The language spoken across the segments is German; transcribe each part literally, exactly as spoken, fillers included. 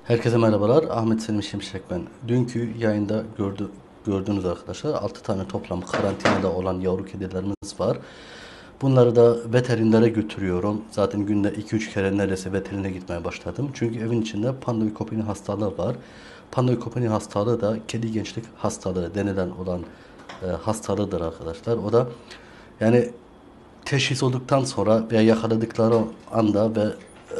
Herkese merhabalar. Ahmet Selim Şimşek ben. Dünkü yayında gördü, gördüğünüz arkadaşlar altı tane toplam karantinada olan yavru kedilerimiz var. Bunları da veterinere götürüyorum. Zaten günde iki üç kere neredeyse veterinere gitmeye başladım. Çünkü evin içinde Panleukopeni hastalığı var. Panleukopeni hastalığı da kedi gençlik hastalığı denilen olan e, hastalığıdır arkadaşlar. O da yani teşhis olduktan sonra veya yakaladıkları anda ve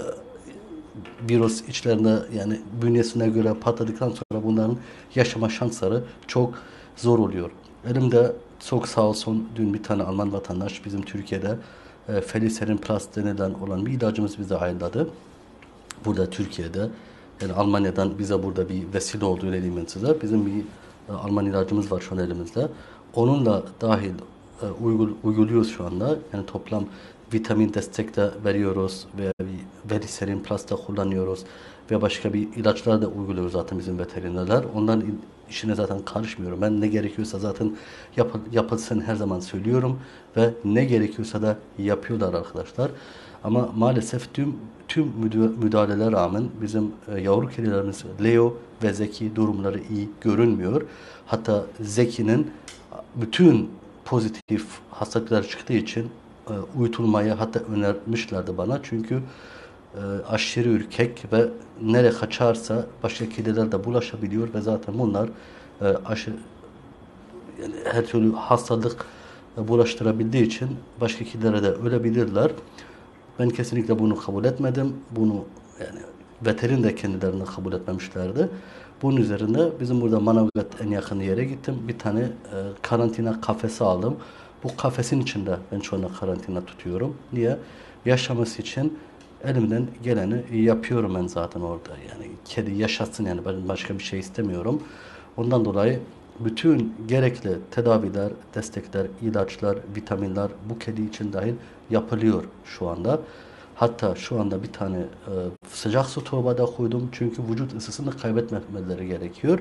virüs içlerinde yani bünyesine göre patladıktan sonra bunların yaşama şansları çok zor oluyor. Elimde çok sağ olsun dün bir tane Alman vatandaş bizim Türkiye'de e, Felicerin Plus denilen olan bir ilacımız bize ayarladı. Burada Türkiye'de yani Almanya'dan bize burada bir vesile oldu öyle diyeyim ben size. Bizim bir e, Alman ilacımız var şu an elimizde. Onunla dahil e, uygul, uyguluyoruz şu anda. Yani toplam vitamin destek de veriyoruz ve Veriserin Plus'ta kullanıyoruz ve başka bir ilaçlar da uyguluyoruz zaten bizim veterinerler. Onların işine zaten karışmıyorum. Ben ne gerekiyorsa zaten yap, yapılsın her zaman söylüyorum ve ne gerekiyorsa da yapıyorlar arkadaşlar. Ama maalesef tüm tüm müdahalelere rağmen bizim e, yavru kedilerimiz Leo ve Zeki durumları iyi görünmüyor. Hatta Zeki'nin bütün pozitif hastalıklar çıktığı için e, uyutulmayı hatta önermişlerdi bana. Çünkü e, aşırı ürkek ve nereye kaçarsa başka kediler de bulaşabiliyor ve zaten bunlar e, aşırı yani her türlü hastalık e, bulaştırabildiği için başka kedilere de ölebilirler. Ben kesinlikle bunu kabul etmedim. Bunu yani veterin de kendilerini kabul etmemişlerdi. Bunun üzerinde bizim burada Manavgat en yakın yere gittim. Bir tane e, karantina kafesi aldım. Bu kafesin içinde ben şu anda karantina tutuyorum. Niye? Yaşaması için elimden geleni yapıyorum ben zaten orada. Yani kedi yaşasın yani ben başka bir şey istemiyorum. Ondan dolayı bütün gerekli tedaviler, destekler, ilaçlar, vitaminler bu kedi için dahil yapılıyor şu anda. Hatta şu anda bir tane e, sıcak su torbada koydum. Çünkü vücut ısısını kaybetmemeleri gerekiyor.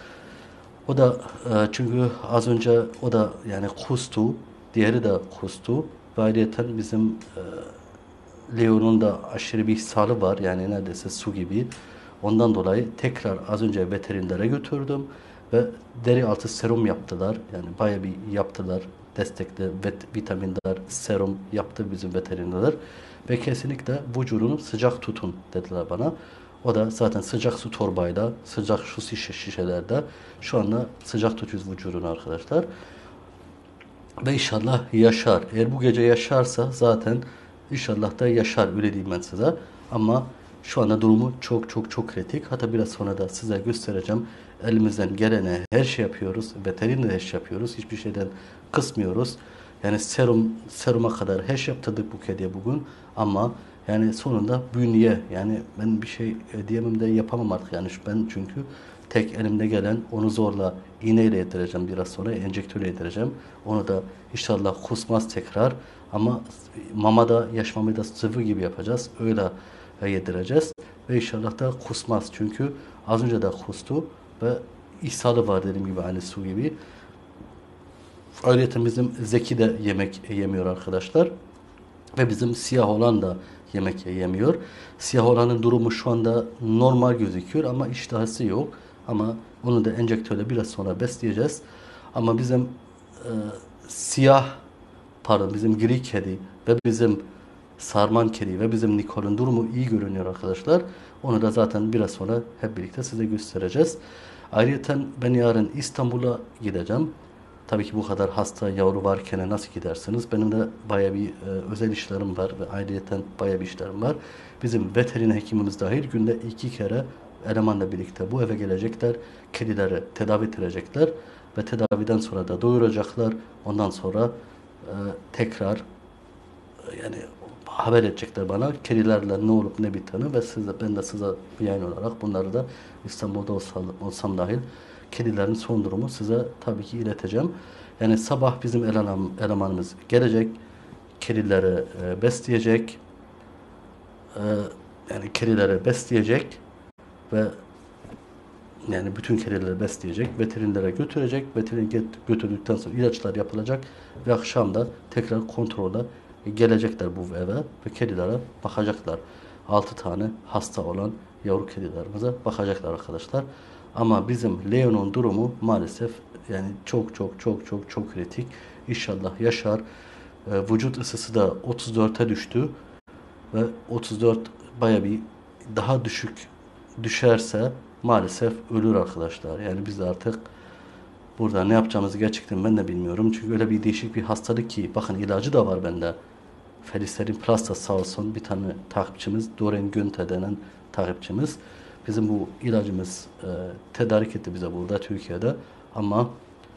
O da e, çünkü az önce o da yani kustu. Diğeri de kustu. Ve ayrıca bizim e, Leo'nun da aşırı bir ishali var. Yani neredeyse su gibi. Ondan dolayı tekrar az önce veterinere götürdüm ve deri altı serum yaptılar. Yani bayağı bir yaptılar. Destekli vet- vitaminler, serum yaptı bizim veterinerler. Ve kesinlikle vücudunu sıcak tutun dediler bana. O da zaten sıcak su torbayla, sıcak su şişe şişelerde şu anda sıcak tutuyoruz vücudunu arkadaşlar. Ve inşallah yaşar. Eğer bu gece yaşarsa zaten inşallah da yaşar öyle diyeyim ben size. Ama şu anda durumu çok çok çok kritik. Hatta biraz sonra da size göstereceğim. Elimizden gelene her şey yapıyoruz. Veteriner her şey yapıyoruz. Hiçbir şeyden kısmıyoruz. Yani serum seruma kadar her şey yaptırdık bu kediye bugün. Ama yani sonunda bünye yani ben bir şey diyemem de yapamam artık yani ben çünkü tek elimde gelen onu zorla iğneyle yedireceğim biraz sonra enjektörle yedireceğim. Onu da inşallah kusmaz tekrar ama mamada yaş mamayı da sıvı gibi yapacağız. Öyle yedireceğiz ve inşallah da kusmaz çünkü az önce de kustu ve ishali var dediğim gibi aynı su gibi. Ayrıca bizim Zeki de yemek yemiyor arkadaşlar. Ve bizim siyah olan da yemek yemiyor. Siyah olanın durumu şu anda normal gözüküyor ama iştahı yok. Ama onu da enjektörle biraz sonra besleyeceğiz. Ama bizim e, siyah pardon bizim gri kedi ve bizim sarman kedi ve bizim Nicole'un durumu iyi görünüyor arkadaşlar. Onu da zaten biraz sonra hep birlikte size göstereceğiz. Ayrıca ben yarın İstanbul'a gideceğim. Tabii ki bu kadar hasta yavru varken nasıl gidersiniz? Benim de baya bir e, özel işlerim var ve ayrıyeten baya bir işlerim var. Bizim veteriner hekimimiz dahil günde iki kere elemanla birlikte bu eve gelecekler. Kedileri tedavi ettirecekler ve tedaviden sonra da doyuracaklar. Ondan sonra e, tekrar e, yani haber edecekler bana kedilerle ne olup ne bittiğini ve size, ben de size yayın olarak bunları da İstanbul'da olsam, olsam dahil kedilerin son durumu size tabii ki ileteceğim. Yani sabah bizim eleman, elemanımız gelecek, kedileri e, besleyecek, e, yani kedileri besleyecek ve yani bütün kedileri besleyecek, veterinere götürecek, veteriner götürdükten sonra ilaçlar yapılacak ve akşam da tekrar kontrola gelecekler bu eve ve kedilere bakacaklar. Altı tane hasta olan yavru kedilerimize bakacaklar arkadaşlar. Ama bizim Leo'nun durumu maalesef yani çok çok çok çok çok kritik. İnşallah yaşar. E, vücut ısısı da otuz dörte düştü ve otuz dört baya bir daha düşük düşerse maalesef ölür arkadaşlar. Yani biz de artık burada ne yapacağımızı gerçekten ben de bilmiyorum. Çünkü öyle bir değişik bir hastalık ki bakın ilacı da var bende. Felicerin Plus da sağ olsun bir tane takipçimiz Doreen Günther denen takipçimiz bizim bu ilacımız e, tedarik etti bize burada Türkiye'de ama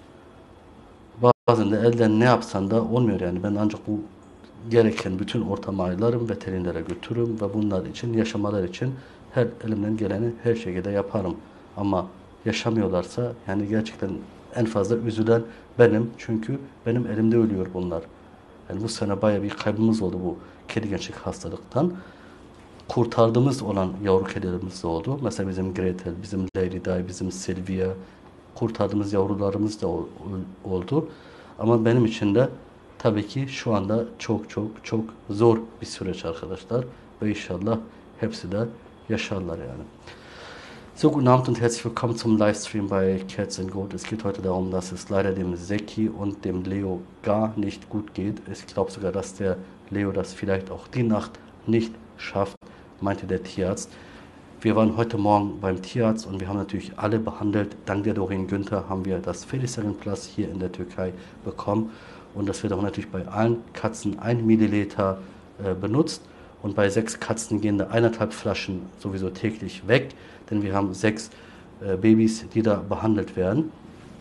bazen de elden ne yapsan da olmuyor yani ben ancak bu gereken bütün ortamı ayarlarım veterinere götürürüm ve bunlar için yaşamalar için her elimden geleni her şekilde yaparım ama yaşamıyorlarsa yani gerçekten en fazla üzülen benim çünkü benim elimde ölüyor bunlar. Yani bu sene bayağı bir kaybımız oldu bu kedi gençlik hastalıktan. Kurtardığımız olan yavru kedilerimiz de oldu. Mesela bizim Gretel, bizim Lady Di, bizim Sylvia kurtardığımız yavrularımız da oldu. Ama benim için de tabii ki şu anda çok çok çok zor bir süreç arkadaşlar. Ve inşallah hepsi de yaşarlar yani. So, guten Abend und herzlich willkommen zum Livestream bei Cats and Goat. Es geht heute darum, dass es leider dem Seki und dem Leo gar nicht gut geht. Ich glaube sogar, dass der Leo das vielleicht auch die Nacht nicht schafft, meinte der Tierarzt. Wir waren heute Morgen beim Tierarzt und wir haben natürlich alle behandelt. Dank der Doreen Günther haben wir das Felicerin Plus hier in der Türkei bekommen. Und das wird auch natürlich bei allen Katzen ein Milliliter äh, benutzt. Und bei sechs Katzen gehen da eineinhalb Flaschen sowieso täglich weg, denn wir haben sechs äh, Babys, die da behandelt werden.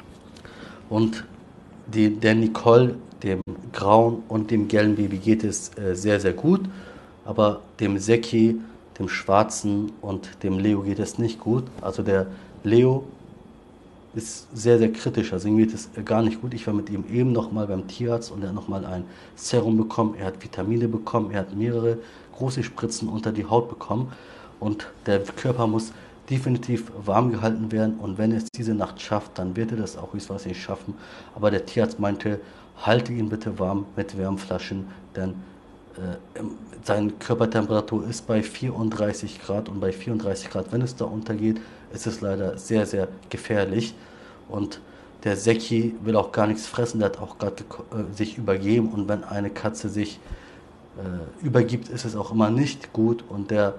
Und die, der Nicole, dem grauen und dem gelben Baby geht es äh, sehr, sehr gut, aber dem Seki, dem schwarzen und dem Leo geht es nicht gut. Also der Leo ist sehr, sehr kritisch. Also ihm geht es gar nicht gut. Ich war mit ihm eben nochmal beim Tierarzt und er hat nochmal ein Serum bekommen. Er hat Vitamine bekommen. Er hat mehrere große Spritzen unter die Haut bekommen. Und der Körper muss definitiv warm gehalten werden. Und wenn er es diese Nacht schafft, dann wird er das auch höchstwahrscheinlich schaffen. Aber der Tierarzt meinte, halte ihn bitte warm mit Wärmflaschen, denn äh, seine Körpertemperatur ist bei vierunddreißig Grad und bei vierunddreißig Grad, wenn es da untergeht, ist es leider sehr, sehr gefährlich. Und der Seki will auch gar nichts fressen, der hat auch gerade äh, sich übergeben und wenn eine Katze sich äh, übergibt, ist es auch immer nicht gut und der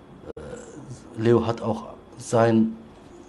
äh, Leo hat auch sein,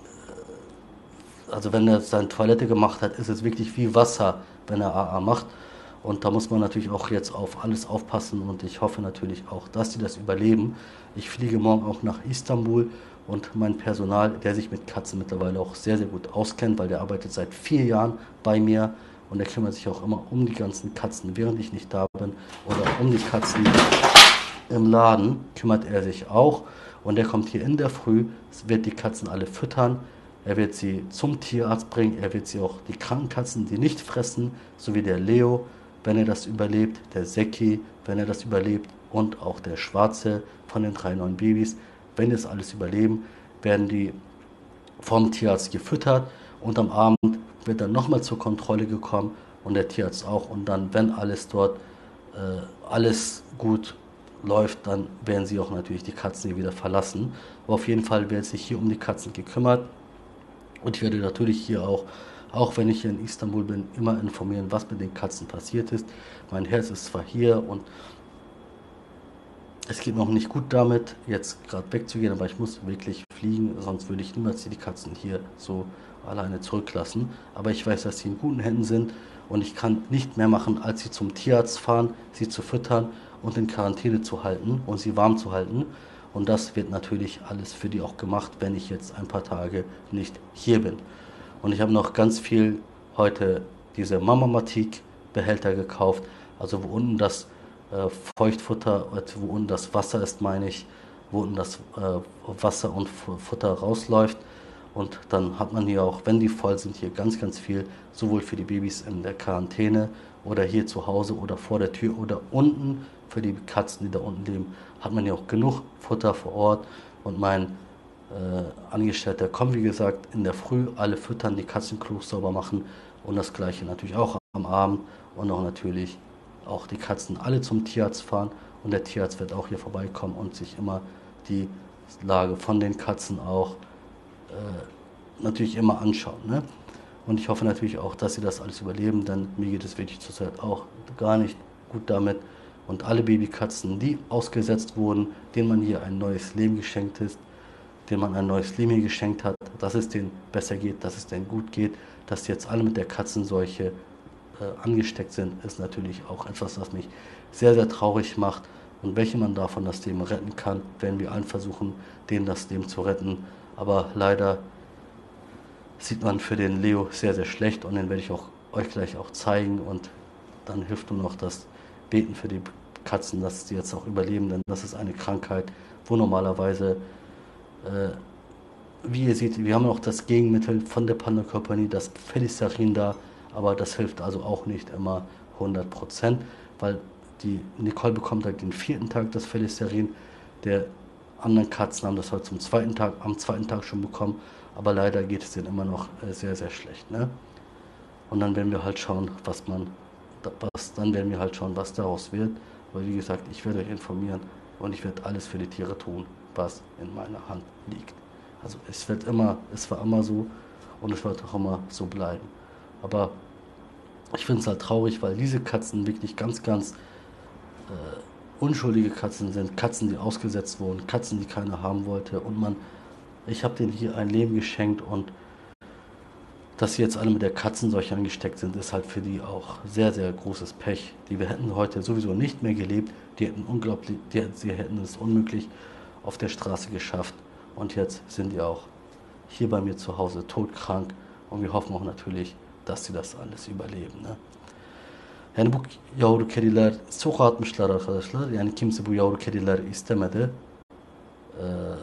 äh, also wenn er seine Toilette gemacht hat, ist es wirklich wie Wasser, wenn er A A macht. Und da muss man natürlich auch jetzt auf alles aufpassen und ich hoffe natürlich auch, dass sie das überleben. Ich fliege morgen auch nach Istanbul und mein Personal, der sich mit Katzen mittlerweile auch sehr, sehr gut auskennt, weil der arbeitet seit vier Jahren bei mir und der kümmert sich auch immer um die ganzen Katzen, während ich nicht da bin oder um die Katzen im Laden kümmert er sich auch und der kommt hier in der Früh, wird die Katzen alle füttern. Er wird sie zum Tierarzt bringen, er wird sie auch, die kranken Katzen, die nicht fressen, so wie der Leo, wenn er das überlebt, der Seki, wenn er das überlebt und auch der Schwarze von den drei neuen Babys, wenn das alles überleben, werden die vom Tierarzt gefüttert und am Abend wird dann nochmal zur Kontrolle gekommen und der Tierarzt auch und dann, wenn alles dort, äh, alles gut läuft, dann werden sie auch natürlich die Katzen hier wieder verlassen. Aber auf jeden Fall wird sich hier um die Katzen gekümmert und ich werde natürlich hier auch Auch wenn ich hier in Istanbul bin, immer informieren, was mit den Katzen passiert ist. Mein Herz ist zwar hier und es geht noch nicht gut damit, jetzt gerade wegzugehen, aber ich muss wirklich fliegen, sonst würde ich niemals die Katzen hier so alleine zurücklassen. Aber ich weiß, dass sie in guten Händen sind und ich kann nicht mehr machen, als sie zum Tierarzt fahren, sie zu füttern und in Quarantäne zu halten und sie warm zu halten. Und das wird natürlich alles für die auch gemacht, wenn ich jetzt ein paar Tage nicht hier bin. Und ich habe noch ganz viel heute diese Mamamatik-Behälter gekauft, also wo unten das äh, Feuchtfutter, wo unten das Wasser ist, meine ich, wo unten das äh, Wasser und Futter rausläuft. Und dann hat man hier auch, wenn die voll sind, hier ganz, ganz viel, sowohl für die Babys in der Quarantäne oder hier zu Hause oder vor der Tür oder unten für die Katzen, die da unten leben, hat man hier auch genug Futter vor Ort. Und mein Äh, Angestellter kommen, wie gesagt, in der Früh alle füttern, die Katzenklos sauber machen und das gleiche natürlich auch am Abend und auch natürlich auch die Katzen alle zum Tierarzt fahren und der Tierarzt wird auch hier vorbeikommen und sich immer die Lebenslage von den Katzen auch äh, natürlich immer anschauen. Ne? Und ich hoffe natürlich auch, dass sie das alles überleben, denn mir geht es wirklich zurzeit auch gar nicht gut damit. Und alle Babykatzen, die ausgesetzt wurden, denen man hier ein neues Leben geschenkt ist, denen man ein neues Leben hier geschenkt hat, dass es denen besser geht, dass es denen gut geht, dass die jetzt alle mit der Katzenseuche äh, angesteckt sind, ist natürlich auch etwas, was mich sehr, sehr traurig macht. Und welche man davon das Leben retten kann, werden wir allen versuchen, denen das Leben zu retten. Aber leider sieht man für den Leo sehr, sehr schlecht und den werde ich auch euch gleich auch zeigen. Und dann hilft nur noch das Beten für die Katzen, dass sie jetzt auch überleben, denn das ist eine Krankheit, wo normalerweise, äh, wie ihr seht, wir haben noch das Gegenmittel von der Panda Company, das Felicerin da, aber das hilft also auch nicht immer hundert Prozent, weil die Nicole bekommt halt den vierten Tag das Felicerin, der anderen Katzen haben das halt zum zweiten Tag, am zweiten Tag schon bekommen, aber leider geht es denen immer noch äh, sehr, sehr schlecht, ne? Und dann werden wir halt schauen, was man, was, dann werden wir halt schauen, was daraus wird. Aber wie gesagt, ich werde euch informieren und ich werde alles für die Tiere tun, was in meiner Hand liegt. Also es wird immer, es war immer so und es wird auch immer so bleiben. Aber ich finde es halt traurig, weil diese Katzen wirklich ganz, ganz äh, unschuldige Katzen sind. Katzen, die ausgesetzt wurden, Katzen, die keiner haben wollte. Und man, ich habe denen hier ein Leben geschenkt und dass sie jetzt alle mit der Katzenseuche angesteckt sind, ist halt für die auch sehr, sehr großes Pech. Die wir hätten heute sowieso nicht mehr gelebt. Die hätten unglaublich, die, sie hätten es unmöglich auf der Straße geschafft. Und jetzt sind die auch hier bei mir zu Hause todkrank. Und wir hoffen auch natürlich, dass sie das alles überleben. Ne? Yani bu yavru kediler sokağa atmışlar arkadaşlar. Yani kimse bu yavru kedileri istemedi. Ee,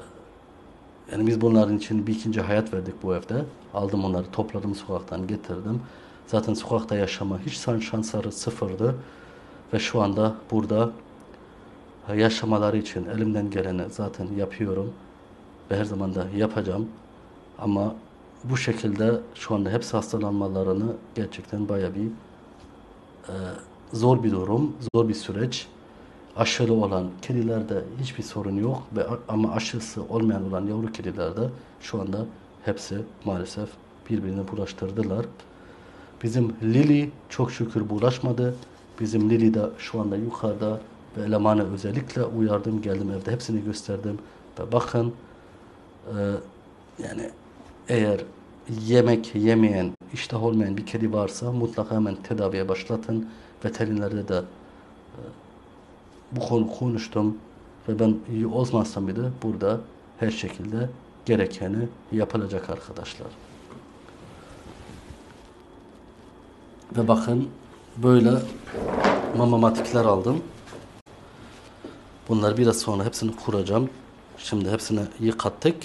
Yani biz bunların için bir ikinci hayat verdik bu evde. Aldım onları, topladım sokaktan, getirdim. Zaten sokakta yaşama hiç şansları sıfırdı. Ve şu anda burada yaşamaları için elimden geleni zaten yapıyorum. Ve her zaman da yapacağım. Ama bu şekilde şu anda hepsi hastalanmalarını gerçekten bayağı bir e, zor bir durum, zor bir süreç. Aşılı olan kedilerde hiçbir sorun yok ve ama aşısı olmayan olan yavru kedilerde şu anda hepsi maalesef birbirini bulaştırdılar. Bizim Lili çok şükür bulaşmadı. Bizim Lili de şu anda yukarıda ve elemanı özellikle uyardım, geldim evde hepsini gösterdim ve bakın e, yani eğer yemek yemeyen, iştah olmayan bir kedi varsa mutlaka hemen tedaviye başlatın. Veterinerde de bu konu konuştum ve ben iyi olmazsam bile burada her şekilde gerekeni yapılacak arkadaşlar. Ve bakın böyle mamamatikler aldım. Bunları biraz sonra hepsini kuracağım. Şimdi hepsini yıkattık.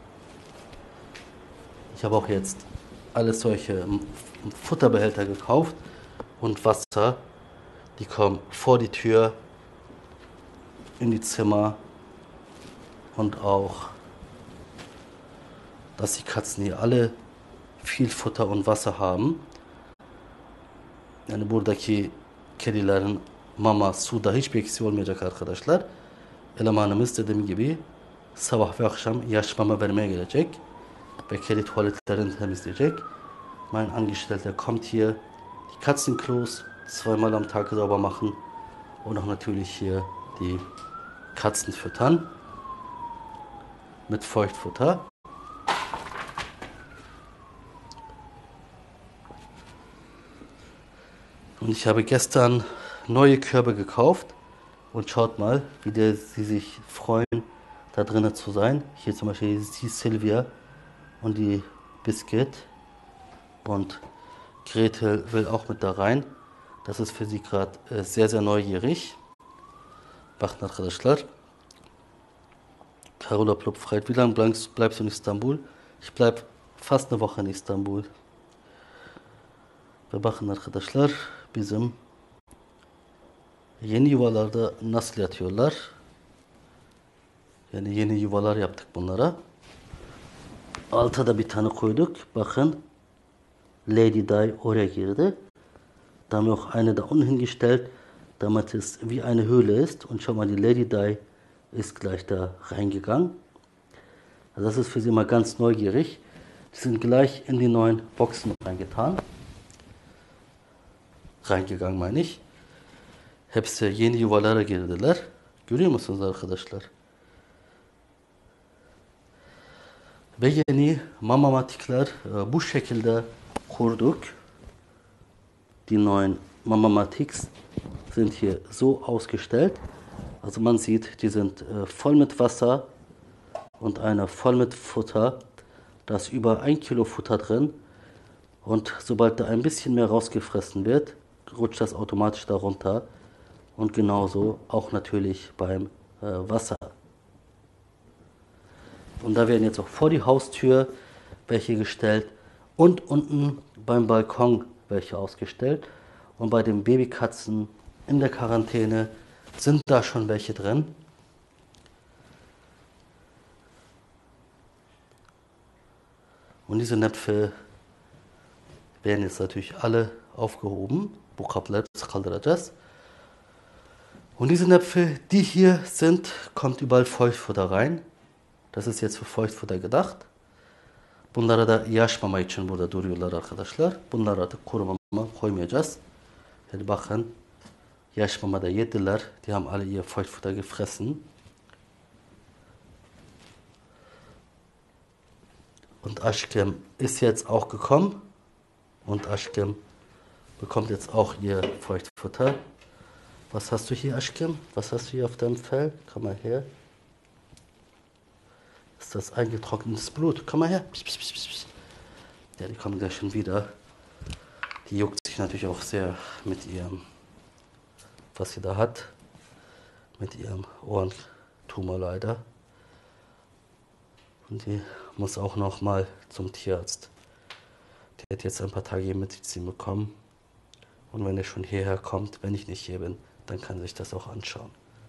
Ich habe auch jetzt alles solche Futterbehälter gekauft und Wasser. Die kommen vor die Tür in die Zimmer und auch, dass die Katzen hier alle viel Futter und Wasser haben. Yani buradaki kedilerin mama, suda hiçbir eksiği olmayacak arkadaşlar. Elemanımız dediğim gibi sabah ve akşam yaş mama vermeye gelecek ve kedi tuvaletlerini temizleyecek. Mein Angestellter kommt hier die Katzenklos zweimal am Tag sauber machen und auch natürlich hier die Katzen füttern mit Feuchtfutter. Und ich habe gestern neue Körbe gekauft und schaut mal, wie der, sie sich freuen, da drinnen zu sein. Hier zum Beispiel die Silvia und die Biscuit und Gretel will auch mit da rein. Das ist für sie gerade äh, sehr, sehr neugierig. Bakın arkadaşlar. Carola Plopfreit, wie lange bleibst, bleibst du in Istanbul? Ich bleib fast eine Woche in Istanbul. Ve bakın arkadaşlar bizim yeni yuvalarda nasıl yatıyorlar. Yani yeni yuvalar yaptık bunlara. Alta da bir tane koyduk. Bakın Lady Di oraya girdi. Da haben wir auch eine da unten hingestellt, damit es wie eine Höhle ist. Und schau mal, die Lady Di ist gleich da reingegangen. Also das ist für sie mal ganz neugierig. Die sind gleich in die neuen Boxen reingetan. Reingegangen meine ich. Hepsi yeni yuvalara girdiler. Görüyor musunuz arkadaşlar? Ve yeni mamamatikler bu şekilde kurduk. Die neuen Mamamatiks sind hier so ausgestellt. Also man sieht, die sind äh, voll mit Wasser und einer voll mit Futter. Da ist über ein Kilo Futter drin. Und sobald da ein bisschen mehr rausgefressen wird, rutscht das automatisch darunter. Und genauso auch natürlich beim äh, Wasser. Und da werden jetzt auch vor die Haustür welche gestellt und unten beim Balkon welche ausgestellt. Und bei den Babykatzen in der Quarantäne sind da schon welche drin. Und diese Näpfe werden jetzt natürlich alle aufgehoben. Bu kapları kaldıracağız. Und diese Näpfe, die hier sind, kommt überall Feuchtfutter rein. Das ist jetzt für Feuchtfutter gedacht. Bunlara da yaş mama için burada duruyorlar arkadaşlar. Bunlar artık kuru mama koymayacağız. Yani bakın, yaş mama da yediler. Die haben alle ihr Feuchtfutter gefressen. Und Aşkım ist jetzt auch gekommen. Und Aşkım bekommt jetzt auch ihr Feuchtfutter. Was hast du hier, Aşkım? Was hast du hier auf deinem Fell? Komm mal her. Ist das eingetrocknetes Blut? Komm mal her. Psst, psst, psst, psst. Ja, die kommen gleich schon wieder. Die juckt sich natürlich auch sehr mit ihrem, was sie da hat, mit ihrem Ohrentumor leider. Und die muss auch noch mal zum Tierarzt. Die hat jetzt ein paar Tage Medizin bekommen. Und wenn er schon hierher kommt, wenn ich nicht hier bin, dann kann sich das auch anschauen.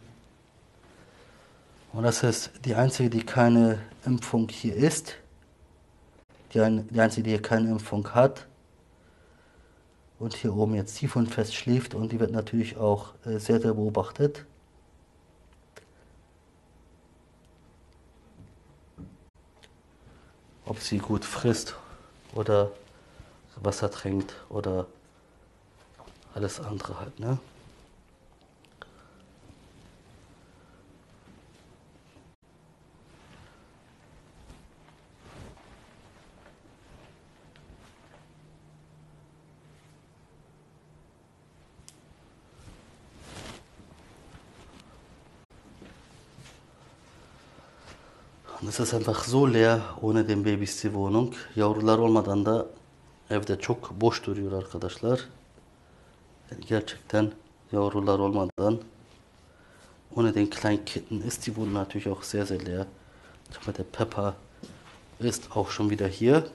Und das ist die einzige, die keine Impfung hier ist. Die, ein, die einzige, die hier keine Impfung hat. Und hier oben jetzt tief und fest schläft. Und die wird natürlich auch äh, sehr, sehr beobachtet. Ob sie gut frisst oder Wasser trinkt oder alles andere halt, ne? Und es ist einfach so leer ohne den Babys die Wohnung. Yavrular olmadan da evde çok boş duruyor arkadaşlar. Yani gerçekten yavrular olmadan ohne den kleinen Kitten ist die Wohnung natürlich auch sehr, sehr leer. Schau mal, der Pepper ist auch schon wieder hier.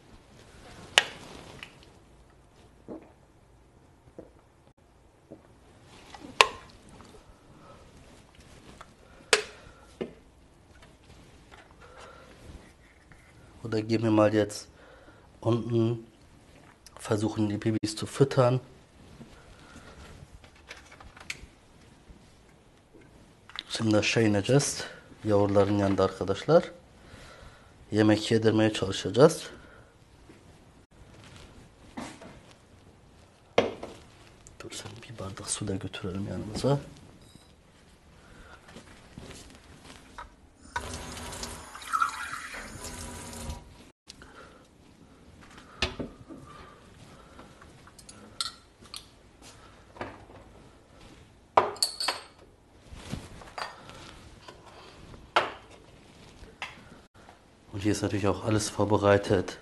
Oder gehen wir mal jetzt unten, versuchen die Babys zu füttern. Şimdi aşağı ineceğiz. Yavruların yanında arkadaşlar. Yemek yedirmeye çalışacağız. Dur sen bir bardak su da götürelim yanımıza. Und hier ist natürlich auch alles vorbereitet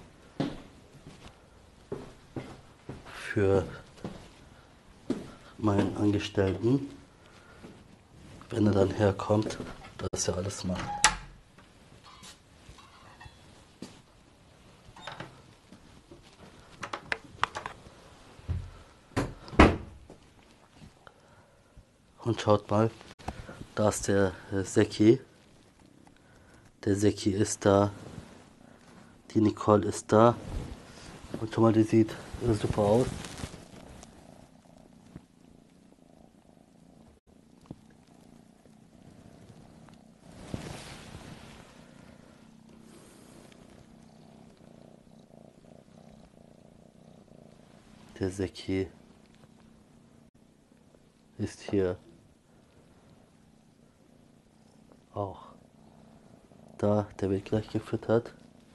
für meinen Angestellten, wenn er dann herkommt, dass er alles macht. Und schaut mal, da ist der Zeki. Der Zeki ist da. Die Nicole ist da. Und schon mal, die sieht super aus. Der Zeki ist hier auch da. Der wird gleich gefüttert.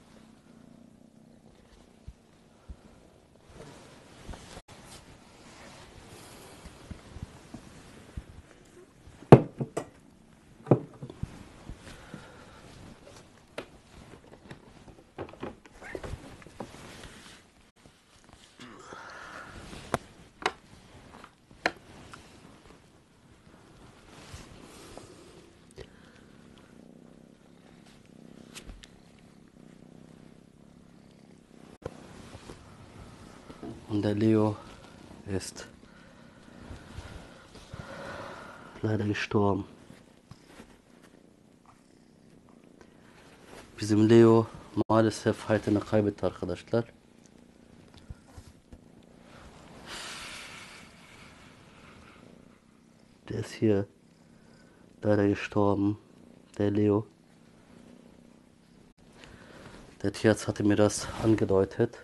Und der Leo ist leider gestorben. Bizim Leo maalesef hayatını kaybetti arkadaşlar. Der ist hier leider gestorben, der Leo. Der Tierarzt hatte mir das angedeutet.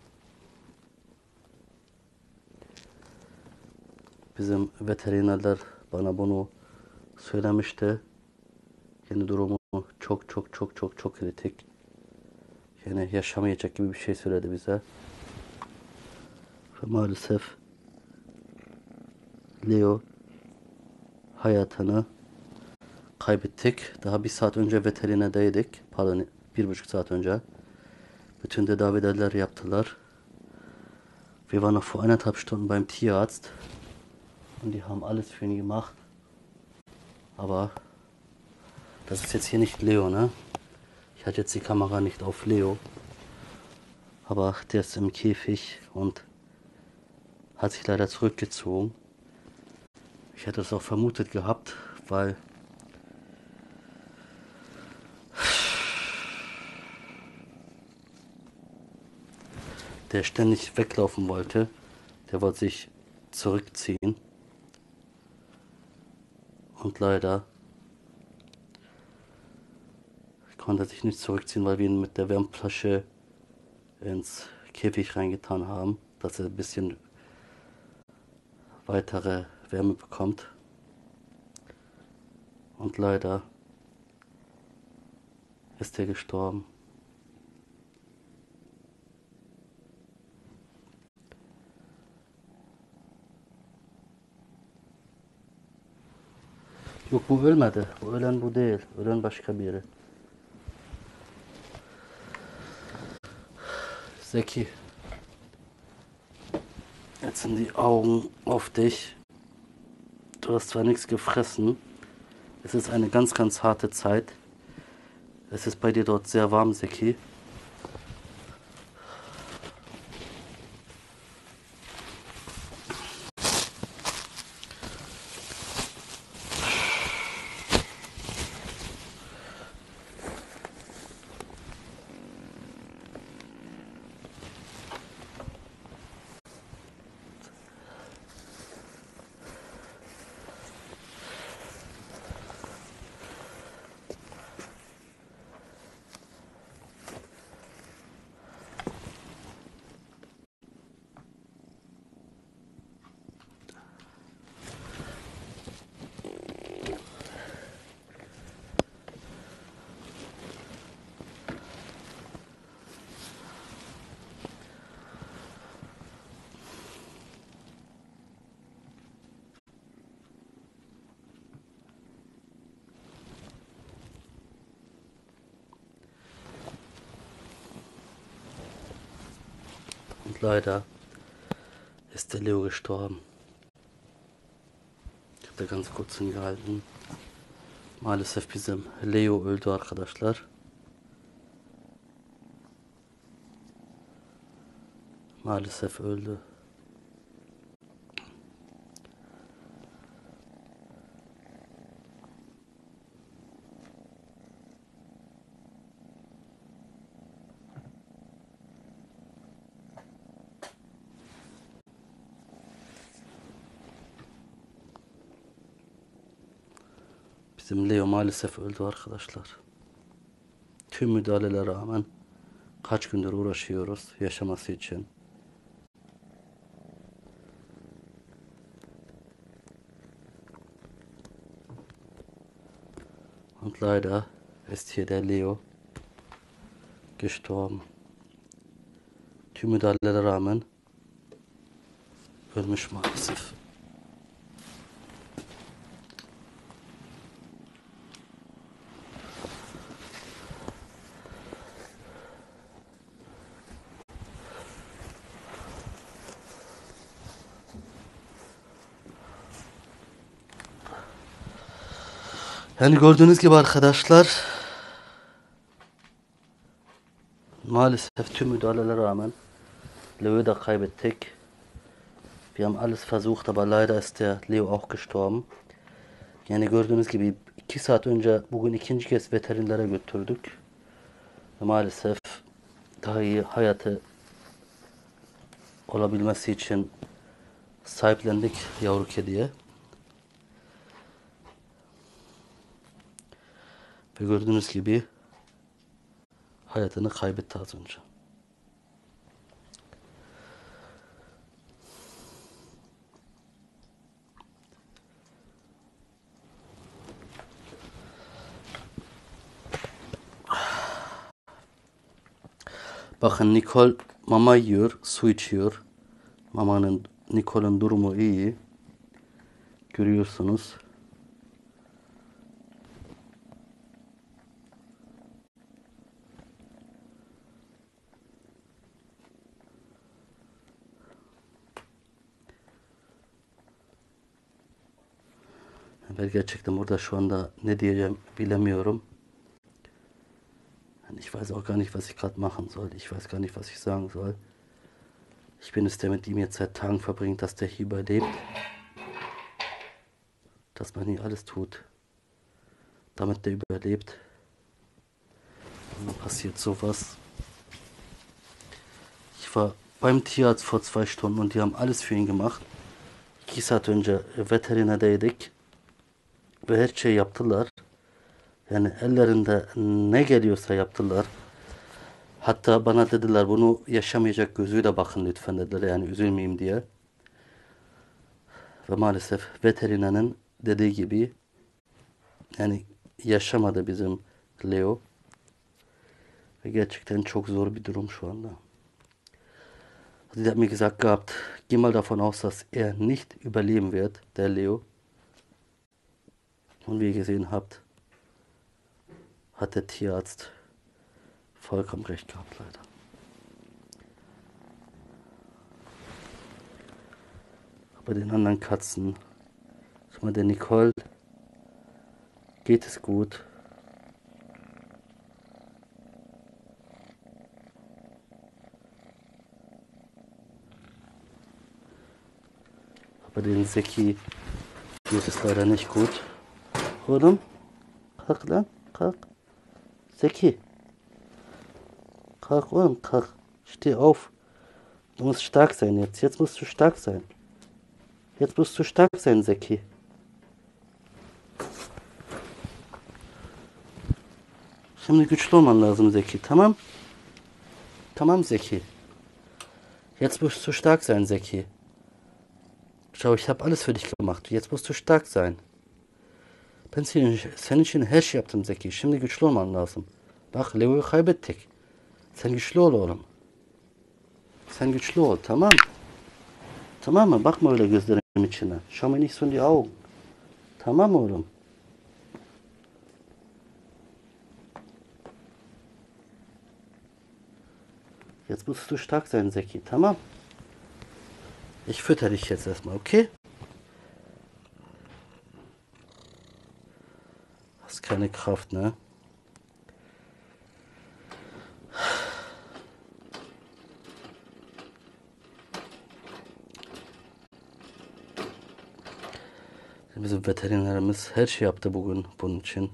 Bizim veterinerler bana bunu söylemişti. Yani durumu çok çok çok çok çok kritik. Yani yaşamayacak gibi bir şey söyledi bize. Ve maalesef Leo hayatını kaybettik. Daha bir saat önce veterinerdeydik. Pardon, bir buçuk saat önce. Bütün tedaviler yaptılar. Wir waren noch vor eineinhalb Stunden beim Tierarzt. Und die haben alles für ihn gemacht. Aber das ist jetzt hier nicht Leo, ne? Ich hatte jetzt die Kamera nicht auf Leo. Aber der ist im Käfig und hat sich leider zurückgezogen. Ich hätte es auch vermutet gehabt, weil der ständig weglaufen wollte. Der wollte sich zurückziehen. Und leider konnte er sich nicht zurückziehen, weil wir ihn mit der Wärmflasche ins Käfig reingetan haben, dass er ein bisschen weitere Wärme bekommt. Und leider ist er gestorben. Yok, bu ölmedi. Bu ölen bu değil. Ölen başka biri. Zeki. Jetzt sind die Augen auf dich. Du hast zwar nichts gefressen. Es ist eine ganz, ganz harte Zeit. Es ist bei dir dort sehr warm, Zeki. Und leider ist der Leo gestorben. Ich habe da ganz kurz hingehalten. Maalesef bizim Leo öldü arkadaşlar. Maalesef öldü. Bizim Leo maalesef öldü arkadaşlar. Tüm müdahalelere rağmen kaç gündür uğraşıyoruz yaşaması için. leider ist hier der Leo gestorben. Tüm müdahalelere rağmen ölmüş maalesef. Yani gördüğünüz gibi arkadaşlar, maalesef tüm müdahalelere rağmen Leo'yu da kaybettik. Wir haben alles versucht, aber leider ist der Leo auch gestorben. Yani gördüğünüz gibi iki saat önce bugün ikinci kez veterinere götürdük. Ve maalesef daha iyi hayatı olabilmesi için sahiplendik yavru kediye. Ve gördüğünüz gibi hayatını kaybetti az önce. Bakın Nicole mama yiyor, su içiyor. Mamanın, Nicole'un durumu iyi. Görüyorsunuz. Ben gerçekten burada şu anda ne diyeceğim bilemiyorum. Ich weiß auch gar nicht, was ich gerade machen soll. Ich weiß gar nicht, was ich sagen soll. Ich bin es, der mit ihm jetzt seit Tagen verbringt, dass der hier überlebt. Dass man hier alles tut, damit der überlebt. Und dann passiert sowas. Ich war beim Tierarzt vor zwei Stunden und die haben alles für ihn gemacht. İki saat önce veterinerdeydik. Ve her şeyi yaptılar. Yani ellerinde ne geliyorsa yaptılar. Hatta bana dediler bunu yaşamayacak gözüyle bakın lütfen dediler, yani üzülmeyeyim diye. Ve maalesef veterinerin dediği gibi yani yaşamadı bizim Leo. Ve gerçekten çok zor bir durum şu anda. Sie hat mir gesagt gehabt, geh mal davon aus, dass er nicht überleben wird, der Leo. Und wie ihr gesehen habt, hat der Tierarzt vollkommen recht gehabt, leider. Bei den anderen Katzen, schau mal, der Nicole geht es gut. Aber den Seki geht es leider nicht gut. Oğlum, kalk lan, kalk. Seki. Kalk oğlum, kalk. Steh auf. Du musst stark sein jetzt. Jetzt musst du stark sein. Jetzt musst du stark sein, Seki. Şimdi güçlü olman lazım Zeki, tamam? Tamam Zeki. Jetzt musst du stark sein, Zeki. Schau, ich habe alles für dich gemacht. Jetzt musst du stark sein. Ben senin, senin için her şey yaptım Zeki. Şimdi güçlü olman lazım. Bak Leo'yu kaybettik. Sen güçlü ol oğlum. Sen güçlü ol, tamam? Tamam mı? Bakma öyle gözlerim içine. Schau mir nicht so in die Augen. Tamam oğlum? Jetzt musst du stark sein, Zeki, tamam? Ich fütter dich jetzt erstmal, okay? Hast keine Kraft, ne? Bizim veterinerimiz her şey yaptı bugün bunun için.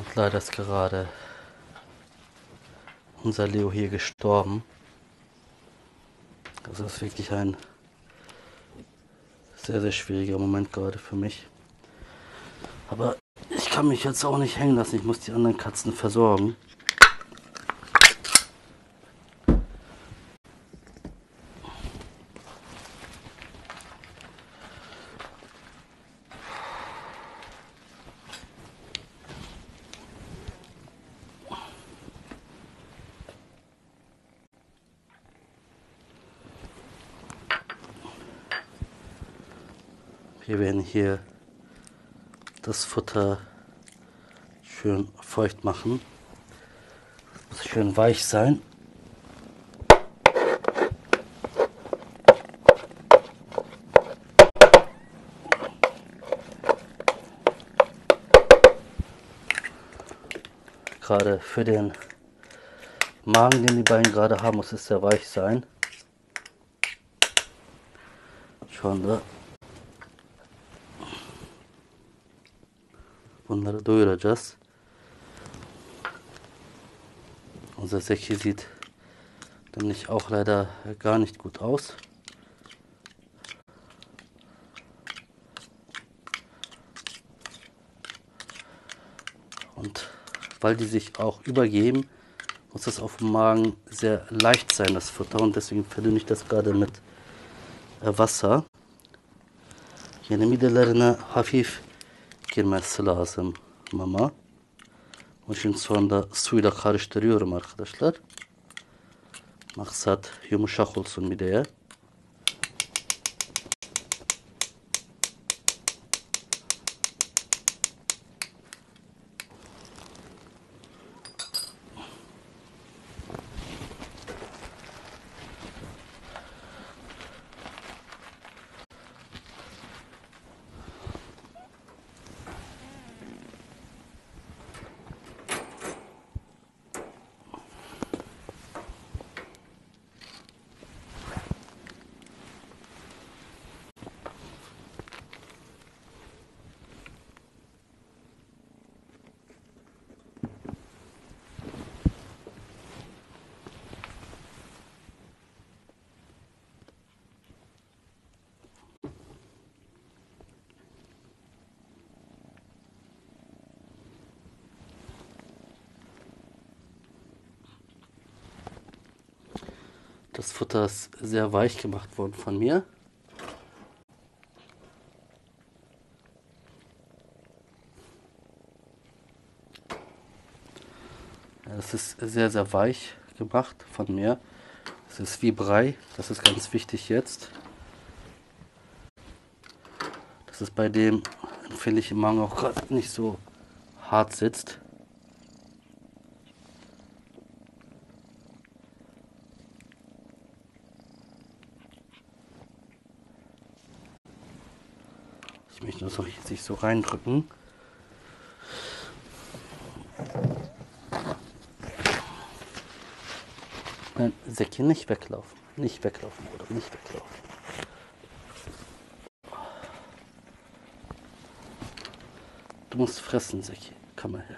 Und leider ist gerade unser Leo hier gestorben. Das ist wirklich ein sehr, sehr schwieriger Moment gerade für mich. Aber ich kann mich jetzt auch nicht hängen lassen. Ich muss die anderen Katzen versorgen. Wir werden hier das Futter schön feucht machen. Es muss schön weich sein. Gerade für den Magen, den die beiden gerade haben, muss es sehr weich sein. Şu anda bunları doyuracağız. Unser Säckchen sieht nämlich auch leider gar nicht gut aus. Und weil die sich auch übergeben, muss das auf dem Magen sehr leicht sein, das Futter. Und deswegen verdünne ich das gerade mit Wasser. Yani midelerine hafif girmesi lazım mama. Onun için sonra da suyla karıştırıyorum arkadaşlar. Maksat yumuşak olsun mideye. Das Futter ist sehr weich gemacht worden von mir. Es ist sehr, sehr weich gemacht von mir. Es ist wie Brei. Das ist ganz wichtig jetzt. Dass es bei dem empfindlichen Magen auch gerade nicht so hart sitzt. Ich möchte das auch jetzt nicht so reindrücken. Nein, Säckchen, nicht weglaufen. Nicht weglaufen, oder nicht weglaufen. Du musst fressen, Säckchen. Komm mal her.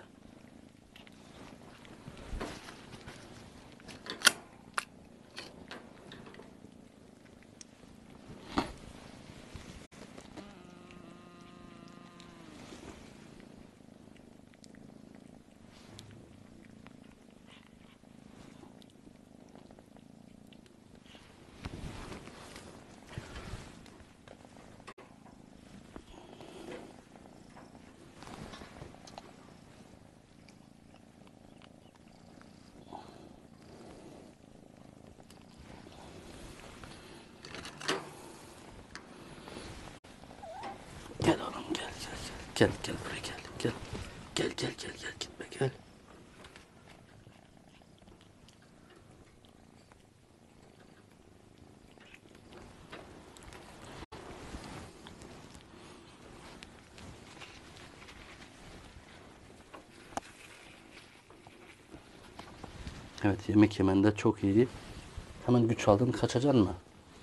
Gel oğlum gel gel gel. Gel gel buraya gel. Gel. Gel gel gel gel gitme gel. Evet, yemek yemende çok iyi. Hemen güç aldın, kaçacaksın mı?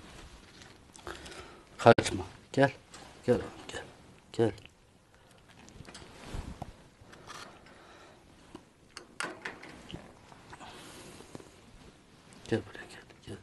Kaçma. Gel. Gel oğlum gel. Gel. Gel buraya gel. Gel.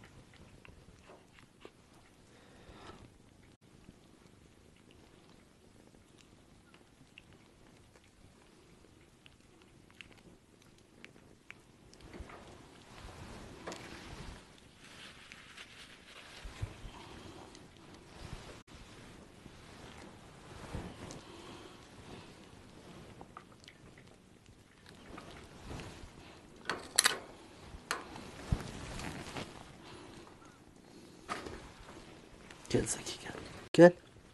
Gel Zeki gel. Gel.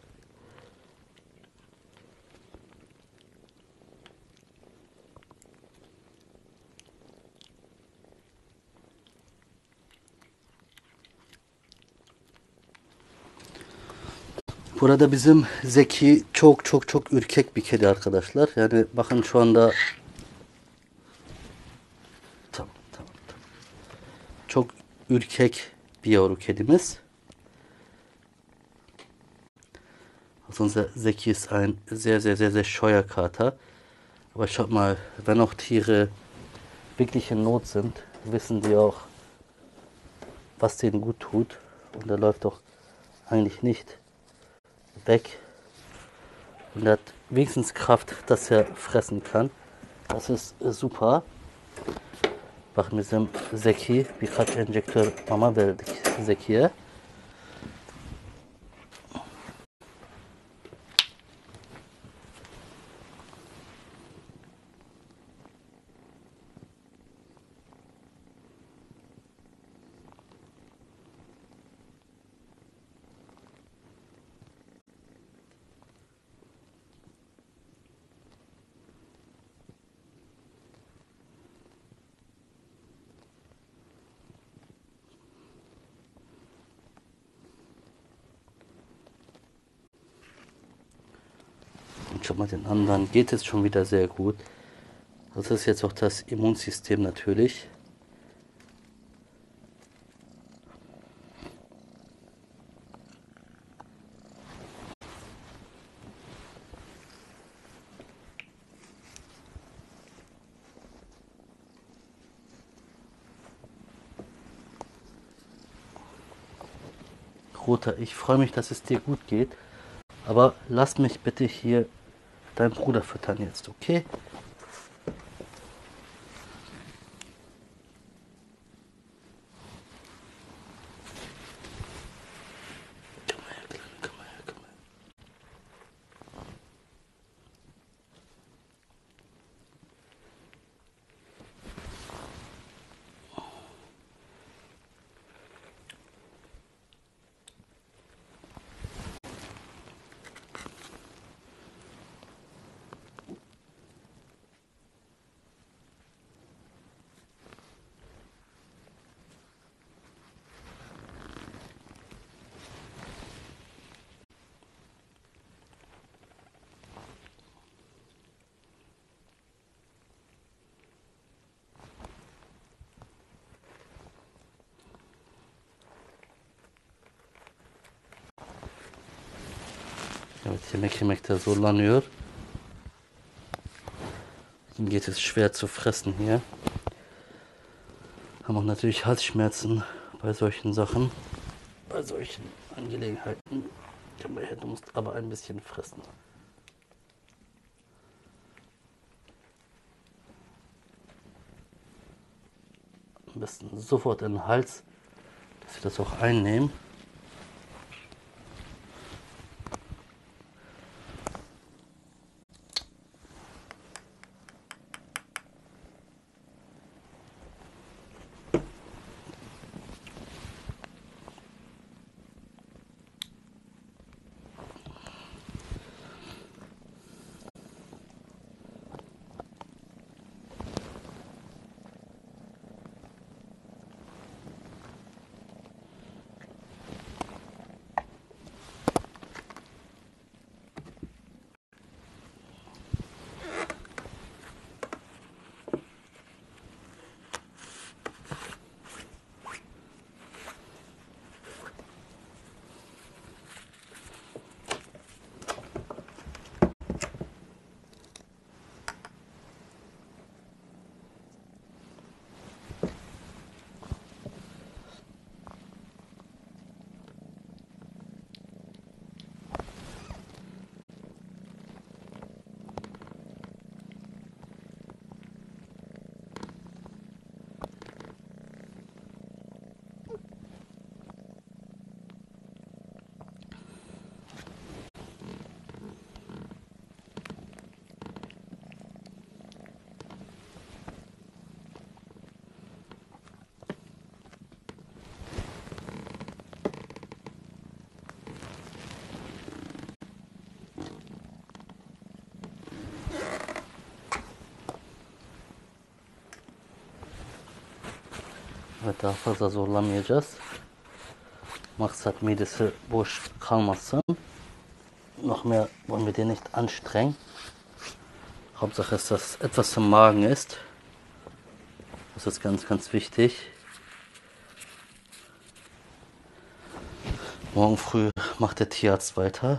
Burada bizim Zeki çok çok çok ürkek bir kedi arkadaşlar. Yani bakın şu anda tamam tamam tamam. Çok ürkek bir yavru kedimiz. Also Zeki ist ein sehr, sehr, sehr, sehr scheuer Kater. Aber schaut mal, wenn auch Tiere wirklich in Not sind, wissen die auch, was denen gut tut. Und er läuft doch eigentlich nicht weg. Und er hat wenigstens Kraft, dass er fressen kann. Das ist super. Bakın bizim Zeki birkaç enjektör mama verdik Zeki'ye. Und schon mal den anderen geht es schon wieder sehr gut. Das ist jetzt auch das Immunsystem natürlich. Roter, ich freue mich, dass es dir gut geht. Aber lass mich bitte hier deinen Bruder füttern jetzt, okay? Komm mal her, Kleine, komm mal her, komm mal her. Evet, yemek yemekte zorlanıyor. Ihm geht es schwer zu fressen hier. Haben auch natürlich Halsschmerzen bei solchen Sachen, bei solchen Angelegenheiten. Komm mal her, du musst aber ein bisschen fressen. Am besten sofort in den Hals, dass wir das auch einnehmen. Evet, daha fazla zorlamayacağız. Maksat midesi boş kalmasın. Noch mehr wollen wir den nicht anstrengen. Hauptsache ist, dass etwas im Magen ist. Das ist ganz, ganz wichtig. Morgen früh macht der Tierarzt weiter.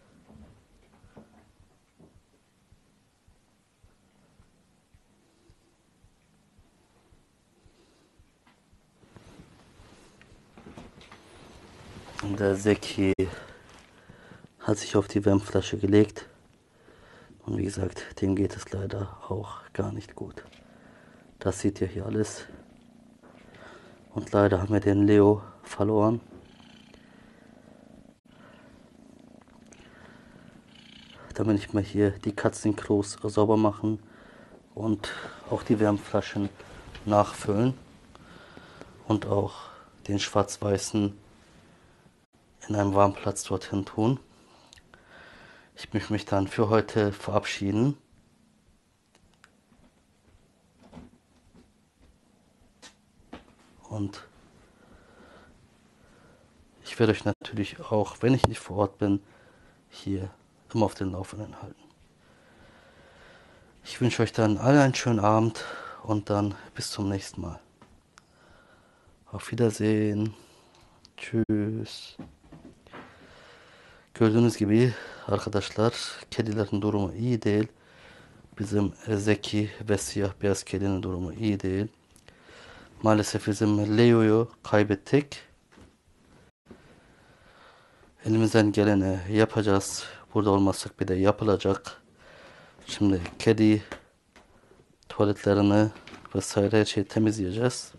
Und der Seki hat sich auf die Wärmflasche gelegt. Und wie gesagt, dem geht es leider auch gar nicht gut. Das seht ihr hier alles. Und leider haben wir den Leo verloren. Damit ich mal hier die Katzenklos sauber machen und auch die Wärmflaschen nachfüllen und auch den schwarz-weißen in einem warmen Platz dorthin tun. Ich möchte mich dann für heute verabschieden. Und ich werde euch natürlich auch, wenn ich nicht vor Ort bin, hier immer auf den Laufenden halten. Ich wünsche euch dann allen einen schönen Abend und dann bis zum nächsten Mal. Auf Wiedersehen. Tschüss. Gördüğünüz gibi arkadaşlar, kedilerin durumu iyi değil. Bizim Zeki ve siyah beyaz kedinin durumu iyi değil. Maalesef bizim Leo'yu kaybettik. Elimizden geleni yapacağız. Burada olmazsak bir de yapılacak. Şimdi kedi tuvaletlerini vesaire her şeyi temizleyeceğiz.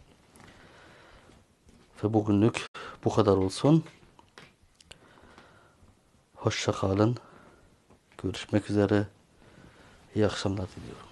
Ve bugünlük bu kadar olsun. Hoşça kalın. Görüşmek üzere. İyi akşamlar diliyorum.